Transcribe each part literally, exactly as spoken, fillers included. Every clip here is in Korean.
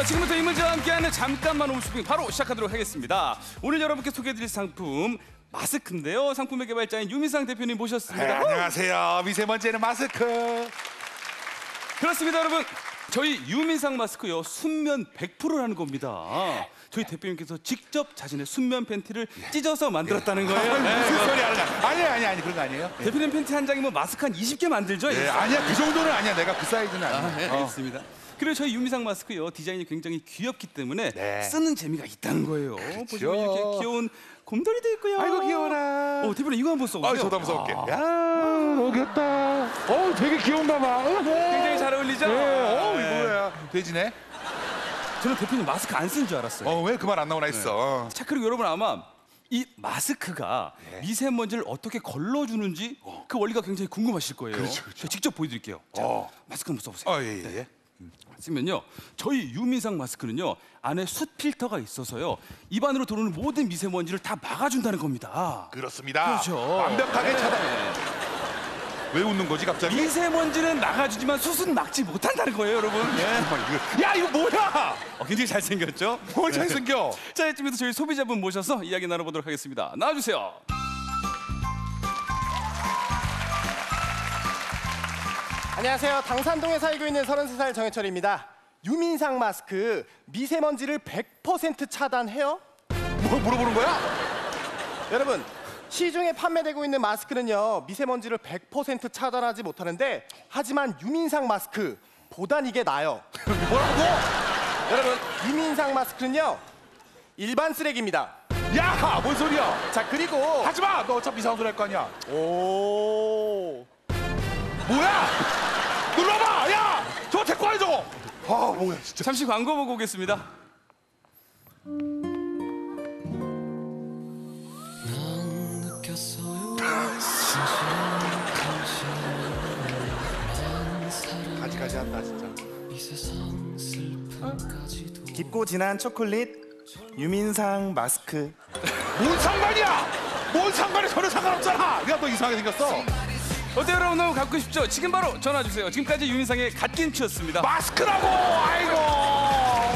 자, 지금부터 이문재와 함께하는 잠깐만 홈쇼핑 바로 시작하도록 하겠습니다. 오늘 여러분께 소개해드릴 상품 마스크인데요. 상품의 개발자인 유민상 대표님 모셨습니다. 네, 안녕하세요. 미세먼지에는 마스크. 그렇습니다, 여러분. 저희 유민상 마스크요, 순면 백 퍼센트라는 겁니다. 저희 대표님께서 직접 자신의 순면 팬티를 찢어서 만들었다는 거예요. 아니, 네, 무슨 그거. 소리 하느냐. 아니 아니 아니 그런 거 아니에요. 대표님 팬티 한 장이면 마스크 한 이십 개 만들죠? 네, 아니야 그 정도는 아니야. 내가 그 사이즈는 아니야. 아, 네, 어. 알겠습니다. 그리고 저희 유민상 마스크요, 디자인이 굉장히 귀엽기 때문에 네. 쓰는 재미가 있다는 거예요. 보시면 이렇게 귀여운 곰돌이도 있고요. 아이고 귀여워라. 어, 대표님 이거 한번 써보세요. 아, 저도 한번 써볼게. 아, 야, 너무 귀엽다. 어, 되게 귀여운가 봐. 굉장히 잘 어울리죠? 네, 어, 네. 이거 뭐야? 돼지네. 저는 대표님 마스크 안 쓴 줄 알았어요. 어, 왜 그 말 안 나오나 했어. 자, 그리고 여러분 아마 이 마스크가 네. 미세먼지를 어떻게 걸러주는지 그 원리가 굉장히 궁금하실 거예요. 그렇죠, 그렇죠. 제가 직접 보여드릴게요. 자, 어. 마스크 한번 써보세요. 어, 예, 예. 예. 쓰면요, 저희 유민상 마스크는요, 안에 숯 필터가 있어서요, 입안으로 들어오는 모든 미세먼지를 다 막아준다는 겁니다. 그렇습니다. 그렇죠. 완벽하게 네. 차단. 왜 웃는 거지 갑자기? 미세먼지는 막아주지만 숯은 막지 못한다는 거예요, 여러분. 예. 야, 이거 뭐야? 어, 굉장히 잘생겼죠? 뭘 잘생겨? 자, 이쯤에서 저희 소비자분 모셔서 이야기 나눠보도록 하겠습니다. 나와주세요. 안녕하세요. 당산동에 살고 있는 서른세 살 정해철입니다. 유민상 마스크 미세먼지를 백 퍼센트 차단해요? 뭐 물어보는 거야? 여러분, 시중에 판매되고 있는 마스크는요, 미세먼지를 백 퍼센트 차단하지 못하는데, 하지만 유민상 마스크 보단 이게 나아요. 뭐라고? 여러분, 유민상 마스크는요, 일반 쓰레기입니다. 야, 뭔 소리야? 자, 그리고 하지 마. 너 어차피 이상한 소리 할 거 아니야. 오, 뭐야? 눌러봐. 야, 저거 데리고 와요 저거. 아, 뭐야 진짜. 잠시 광고 보고 오겠습니다. 가지가지 한다 진짜. 깊고 진한 초콜릿 유민상 마스크. 뭔 상관이야? 뭔 상관이 전혀 상관없잖아. 내가 너 이상하게 생겼어. 어때요, 여러분? 너무 갖고 싶죠? 지금 바로 전화 주세요. 지금까지 유민상의 갓김치였습니다. 마스크라고. 아이고.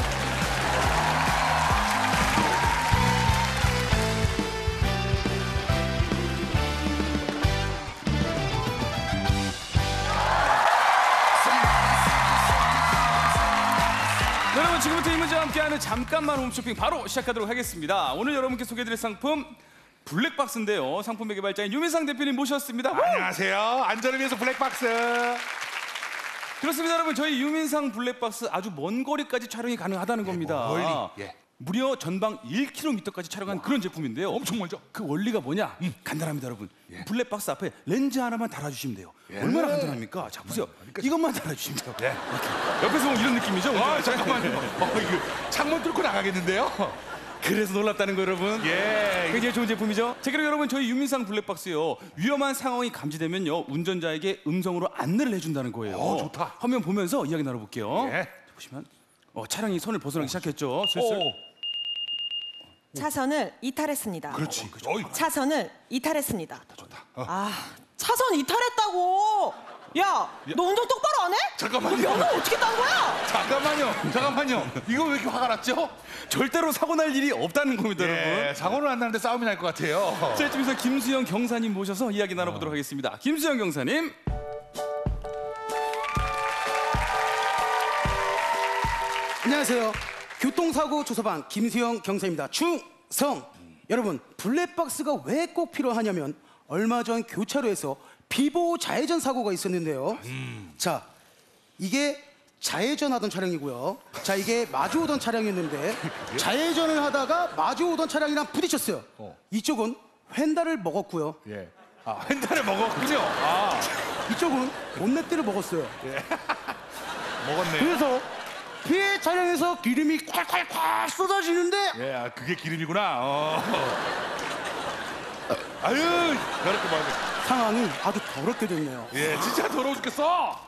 여러분, 지금부터 이문재와 함께하는 잠깐만 홈쇼핑 바로 시작하도록 하겠습니다. 오늘 여러분께 소개해드릴 상품 블랙박스인데요. 상품의 개발자인 유민상 대표님 모셨습니다. 안녕하세요. 안전을 위해서 블랙박스. 그렇습니다, 여러분. 저희 유민상 블랙박스 아주 먼 거리까지 촬영이 가능하다는 겁니다. 멀리, 예. 무려 전방 일 킬로미터까지 촬영한 그런 제품인데요. 엄청 멀죠? 그 원리가 뭐냐? 간단합니다, 여러분. 블랙박스 앞에 렌즈 하나만 달아주시면 돼요. 예. 얼마나 간단합니까? 자, 보세요. 이것만 달아주시면 돼요. 예. 이렇게. 옆에서 보면 이런 느낌이죠? 아, 잠깐만요. 어, 이거 창문 뚫고 나가겠는데요? 그래서 놀랍다는 거, 여러분. 예. 굉장히 좋은 제품이죠. 자, 그리고 여러분, 저희 유민상 블랙박스요, 위험한 상황이 감지되면요, 운전자에게 음성으로 안내를 해준다는 거예요. 어, 좋다. 화면 보면서 이야기 나눠볼게요. 예. 자, 보시면 어, 차량이 선을 벗어나기 시작했죠. 슬슬. 오, 차선을 이탈했습니다. 그렇지. 어이. 차선을 이탈했습니다. 좋다. 아, 차선 이탈했다고. 야, 너 운전 똑바로 안 해? 잠깐만요. 너 면허 어떻게 딴 거야? 잠깐만요. 잠깐만요. 이거 왜 이렇게 화가 났죠? 절대로 사고 날 일이 없다는 겁니다, 예, 여러분. 사고는 안 나는데 싸움이 날 것 같아요. 자, 이쯤에서 김수영 경사님 모셔서 이야기 나눠보도록 하겠습니다. 김수영 경사님. 안녕하세요. 교통사고 조사반 김수영 경사입니다. 충성! 여러분, 블랙박스가 왜 꼭 필요하냐면 얼마 전 교차로에서 비보 좌회전 사고가 있었는데요. 음. 자, 이게 좌회전 하던 차량이고요. 자, 이게 마주 오던 차량이었는데 좌회전을 하다가 마주 오던 차량이랑 부딪혔어요. 어. 이쪽은 휀다를 먹었고요. 예. 아, 횡단을 먹었군요. 아, 이쪽은 본넷대를 먹었어요. 먹었네. 그래서 피해 차량에서 기름이 콸콸콸 쏟아지는데 예, 아, 그게 기름이구나. 어. 아유, 더럽게 먹네. 상황이 아주 더럽게 됐네요. 예, 진짜 더러워 죽겠어.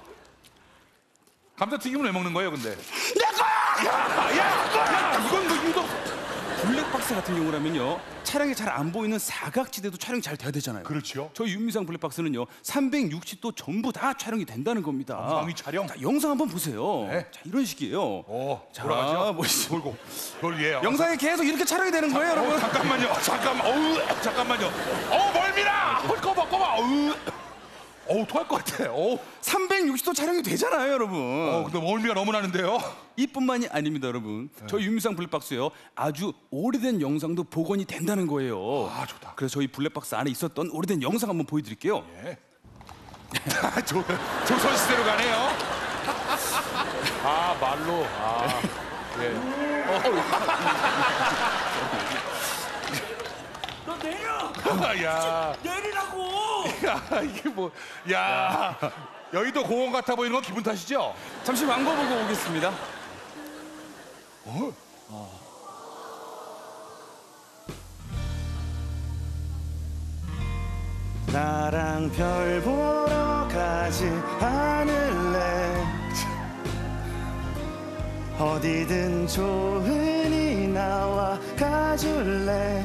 감자튀김을 왜 먹는 거예요, 근데? 내 거야! 야, 야, 야, 이건 뭐 이유도 없어. 블랙박스 같은 경우라면요 차량이 잘 안 보이는 사각지대도 촬영이 잘 돼야 되잖아요. 그렇죠. 저희 유미상 블랙박스는요 삼백육십 도 전부 다 촬영이 된다는 겁니다. 엉망이 촬영? 자, 영상 한번 보세요. 네. 자, 이런 식이에요. 오, 자, 돌아가죠. 보시죠. 돌고. 돌 예. 영상에 계속 이렇게 촬영이 되는 거예요, 어, 여러분. 잠깐만요. 잠깐만. 어우, 잠깐만요. 어, 멀미나. 어, 꺼봐, 꺼봐. 어우. 어우, 토할 것 같아. 어우. 삼백육십 도 촬영이 되잖아요, 여러분. 어, 근데 멀미가 너무 나는데요. 이뿐만이 아닙니다, 여러분. 저희 유미상 블랙박스요 아주 오래된 영상도 복원이 된다는 거예요. 아, 좋다. 그래서 저희 블랙박스 안에 있었던 오래된 영상 한번 보여드릴게요. 예. 조, 조선시대로 가네요. 아, 말로. 아, 예. 너 내려. 어, 야, 내리라고. 야, 이게 뭐, 야. 여의도 공원 같아 보이는 건 기분 탓이죠? 잠시 광고 보고 오겠습니다. 나랑 별 보러 가지 않을래? 어디든 좋으니 나와 가줄래?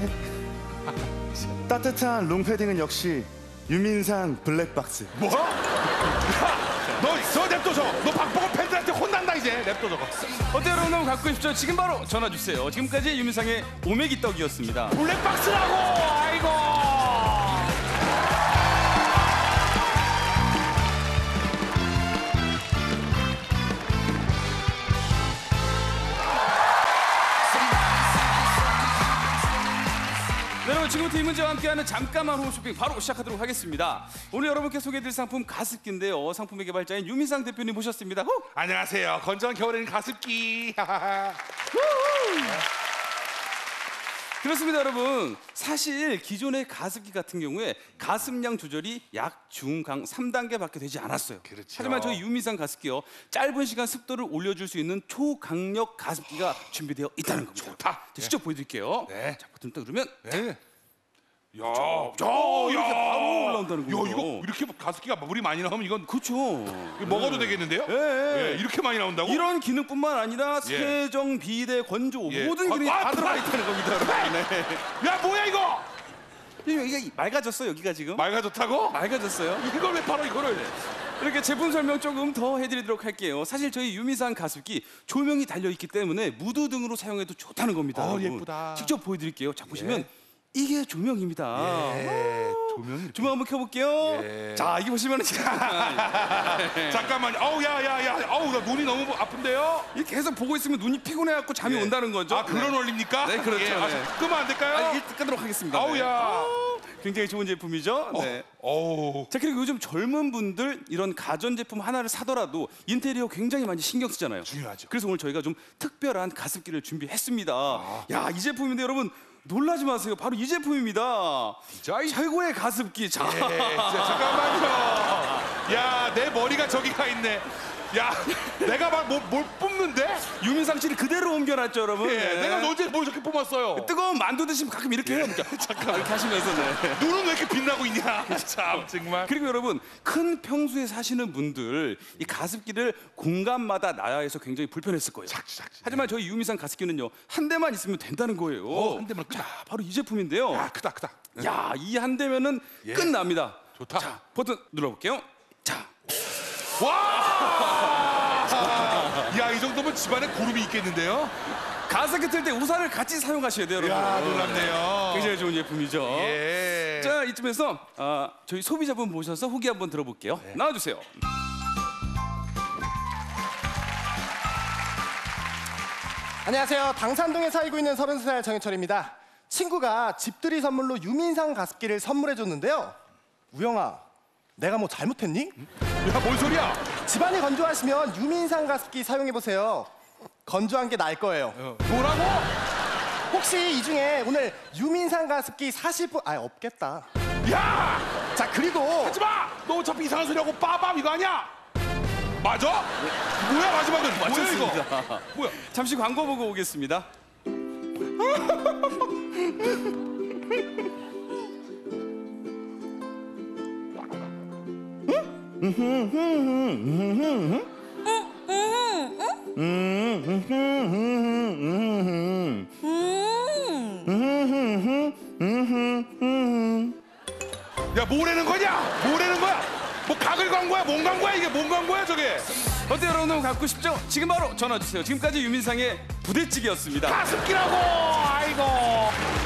따뜻한 롱패딩은 역시 유민상 블랙박스. 뭐? 야, 너, 저 냅둬 줘. 너 박보검 팬들한테 혼난다 이제. 냅둬 줘. 어때 여러분 너무 갖고 싶죠? 지금 바로 전화 주세요. 지금까지 유민상의 오메기 떡이었습니다. 블랙박스라고. 아이고. 네, 여러분 지금부터 이 문제와 함께하는 잠깐만 홈쇼핑 바로 시작하도록 하겠습니다. 오늘 여러분께 소개해드릴 상품 가습기인데요. 상품의 개발자인 유민상 대표님 모셨습니다. 후! 안녕하세요. 건조한 겨울에는 가습기. 그렇습니다, 여러분. 사실 기존의 가습기 같은 경우에 가습량 조절이 약, 중, 강 삼 단계밖에 되지 않았어요. 그렇죠. 하지만 저희 유민상 가습기요 짧은 시간 습도를 올려줄 수 있는 초강력 가습기가 준비되어 있다는 겁니다. 좋다. 자, 직접 보여드릴게요. 네. 자, 버튼 딱 누르면 네. 야, 저, 이렇게 바로 올라온다는 야, 거예요. 이거 이렇게 가습기가 물이 많이 나오면 이건 그렇죠. 이거 먹어도 되겠는데요? 예, 예. 예, 이렇게 많이 나온다고? 이런 기능뿐만 아니라 예. 세정, 비대, 건조 예. 모든 기능이 아, 다 아, 들어가 아, 있다는 겁니다, 여러분. 네. 야, 뭐야 이거? 이게 맑아졌어 여기가 지금. 맑아 좋다고? 맑아졌어요. 이걸 왜 팔아 이거를? 이렇게 제품 설명 조금 더 해드리도록 할게요. 사실 저희 유미상 가습기 조명이 달려 있기 때문에 무드 등으로 사용해도 좋다는 겁니다. 어, 여러분. 예쁘다. 직접 보여드릴게요. 자 보시면 이게 조명입니다. 예, 조명이 조명 한번 켜볼게요. 예. 자 이게 보시면은 잠깐만요. 어우, 야, 야, 야, 어우, 나 눈이 너무 아픈데요? 이렇게 계속 보고 있으면 눈이 피곤해갖고 잠이 예. 온다는 거죠. 아, 그런 네. 원리입니까? 네, 그렇죠. 예, 아, 네. 끄면 안 될까요? 아, 이게 끄도록 하겠습니다. 아우, 네. 야. 아우, 굉장히 좋은 제품이죠. 네. 어우. 자 그리고 요즘 젊은 분들 이런 가전제품 하나를 사더라도 인테리어 굉장히 많이 신경 쓰잖아요. 중요하죠. 그래서 오늘 저희가 좀 특별한 가습기를 준비했습니다. 아. 야 이 제품인데 여러분 놀라지 마세요. 바로 이 제품입니다. 진짜 이- 최고의 가습기. 자, 예, 진짜 잠깐만요. 야, 내 머리가 저기 가 있네. 야, 내가 막 뭘, 뭘 뽑는데? 유민상 씨를 그대로 옮겨놨죠, 여러분. 예, 네. 내가 언제 뭘 저렇게 뽑았어요? 뜨거운 만두 드시면 가끔 이렇게 해요. 잠깐 이렇게 하시면서 네. 눈은 왜 이렇게 빛나고 있냐? 참 정말. 그리고 여러분 큰 평수에 사시는 분들 이 가습기를 공간마다 놔야 해서 굉장히 불편했을 거예요. 작지, 작지. 하지만 저희 유미상 가습기는요 한 대만 있으면 된다는 거예요. 어, 한 대만 자 바로 이 제품인데요. 야, 크다, 크다. 야 이 한 대면은 끝납니다. 좋다. 자 버튼 눌러볼게요. 자 와! 야, 이 정도면 집안에 구름이 있겠는데요? 가습기 틀 때 우산을 같이 사용하셔야 돼요, 여러분. 야, 놀랍네요. 굉장히 좋은 제품이죠. 예. 자 이쯤에서 아, 저희 소비자분 모셔서 후기 한번 들어볼게요. 네. 나와주세요. 안녕하세요. 당산동에 살고 있는 서른세 살 정해철입니다. 친구가 집들이 선물로 유민상 가습기를 선물해줬는데요. 우영아, 내가 뭐 잘못했니? 야, 뭔 소리야? 집안이 건조하시면 유민상 가습기 사용해보세요. 건조한 게 나을 거예요. 뭐라고? 혹시 이 중에 오늘 유민상 가습기 사실 분... 아, 없겠다. 야! 자, 그리고 하지 마! 너 어차피 이상한 소리하고 빠밤 이거 아니야? 맞아? 뭐야, 마지막은? 뭐야, 이거? 맞췄습니다. 뭐야? 잠시 광고 보고 오겠습니다. 야 뭐라는 거냐? 뭐라는 거야? 뭐 각을 광고야? 뭔 광고야 이게? 뭔 광고야 저게? 어때 여러분 갖고 싶죠? 지금 바로 전화 주세요. 지금까지 유민상의 부대찌개였습니다. 가습기라고. 아이고.